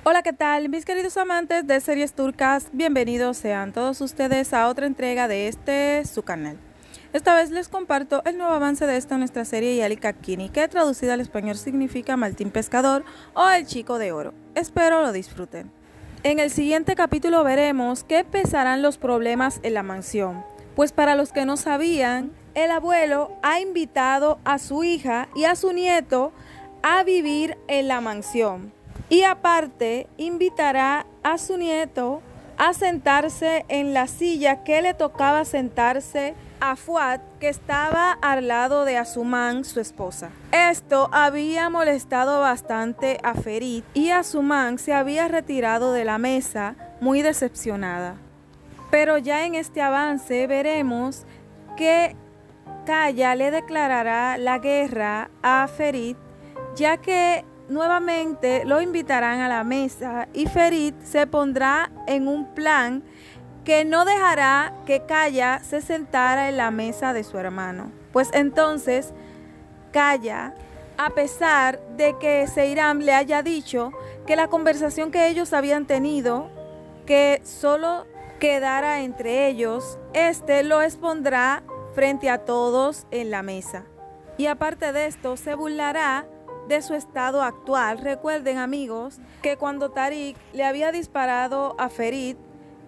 Hola, ¿qué tal? Mis queridos amantes de series turcas, bienvenidos sean todos ustedes a otra entrega de su canal. Esta vez les comparto el nuevo avance de esta nuestra serie Yali Kakini, que traducida al español significa Martín Pescador o El Chico de Oro. Espero lo disfruten. En el siguiente capítulo veremos que empezarán los problemas en la mansión, pues para los que no sabían, el abuelo ha invitado a su hija y a su nieto a vivir en la mansión. Y aparte, invitará a su nieto a sentarse en la silla que le tocaba sentarse a Fuad, que estaba al lado de Asuman, su esposa. Esto había molestado bastante a Ferit y Asuman se había retirado de la mesa muy decepcionada. Pero ya en este avance veremos que Kaya le declarará la guerra a Ferit, ya que nuevamente lo invitarán a la mesa y Ferit se pondrá en un plan que no dejará que Kaya se sentara en la mesa de su hermano. Pues entonces Kaya, a pesar de que Seiram le haya dicho que la conversación que ellos habían tenido, que solo quedara entre ellos, lo expondrá frente a todos en la mesa. Y aparte de esto, se burlará de su estado actual. Recuerden, amigos, que cuando Tariq le había disparado a Ferit,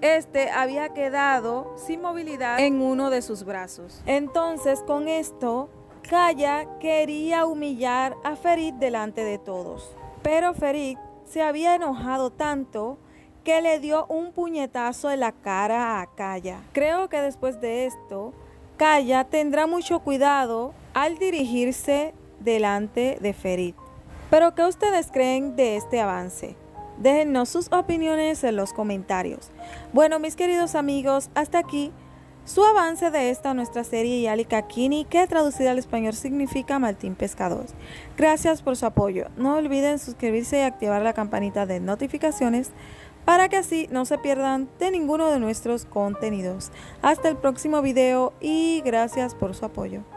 había quedado sin movilidad en uno de sus brazos. Entonces, con esto, Kaya quería humillar a Ferit delante de todos. Pero Ferit se había enojado tanto que le dio un puñetazo en la cara a Kaya. Creo que después de esto, Kaya tendrá mucho cuidado al dirigirse delante de Ferit. ¿Pero qué ustedes creen de este avance? Déjennos sus opiniones en los comentarios. Bueno, mis queridos amigos, hasta aquí su avance de esta nuestra serie Yali Kakini, que traducida al español significa Martín Pescador. Gracias por su apoyo. No olviden suscribirse y activar la campanita de notificaciones para que así no se pierdan de ninguno de nuestros contenidos. Hasta el próximo video y gracias por su apoyo.